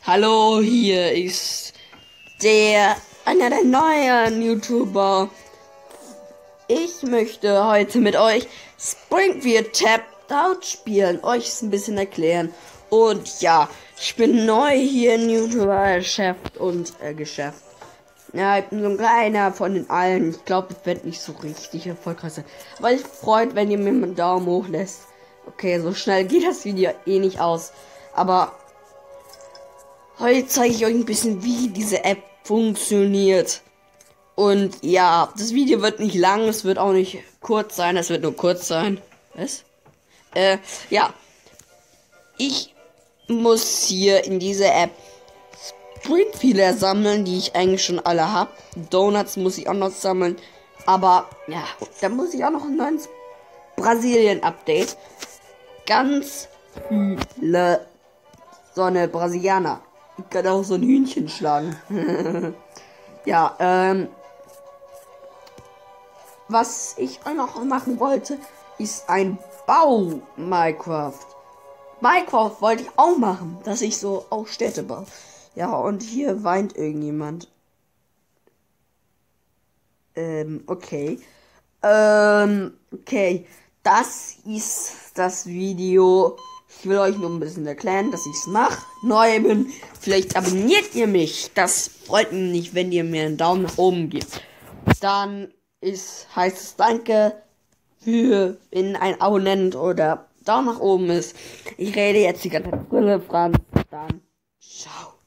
Hallo, hier ist einer der neuen YouTuber. Ich möchte heute mit euch Springfield Tapped Out spielen, euch es ein bisschen erklären. Und ja, ich bin neu hier in YouTuber-Geschäft und Geschäft. Ja, ich bin so ein kleiner von den allen. Ich glaube, ich werde nicht so richtig erfolgreich sein. Aber ich freut, wenn ihr mir einen Daumen hoch lässt. Okay, so schnell geht das Video eh nicht aus. Aber heute zeige ich euch ein bisschen, wie diese App funktioniert. Und ja, das Video wird nicht lang, es wird auch nicht kurz sein, es wird nur kurz sein. Was? Ja. Ich muss hier in dieser App Springfielder sammeln, die ich eigentlich schon alle habe. Donuts muss ich auch noch sammeln. Aber ja, da muss ich auch noch ein neues Brasilien-Update. Ganz viele so eine Brasilianer. Ich kann auch so ein Hühnchen schlagen. Ja, was ich auch noch machen wollte, ist ein Bau-Minecraft. Minecraft wollte ich auch machen, dass ich so auch Städte baue. Ja, und hier weint irgendjemand. Okay. Okay. Das ist das Video. Ich will euch nur ein bisschen erklären, dass ich es mache. Neu bin. Vielleicht abonniert ihr mich. Das freut mich nicht, wenn ihr mir einen Daumen nach oben gebt. Dann heißt es Danke für, wenn ein Abonnent oder Daumen nach oben ist. Ich rede jetzt die ganze Zeit Franz. Dann ciao.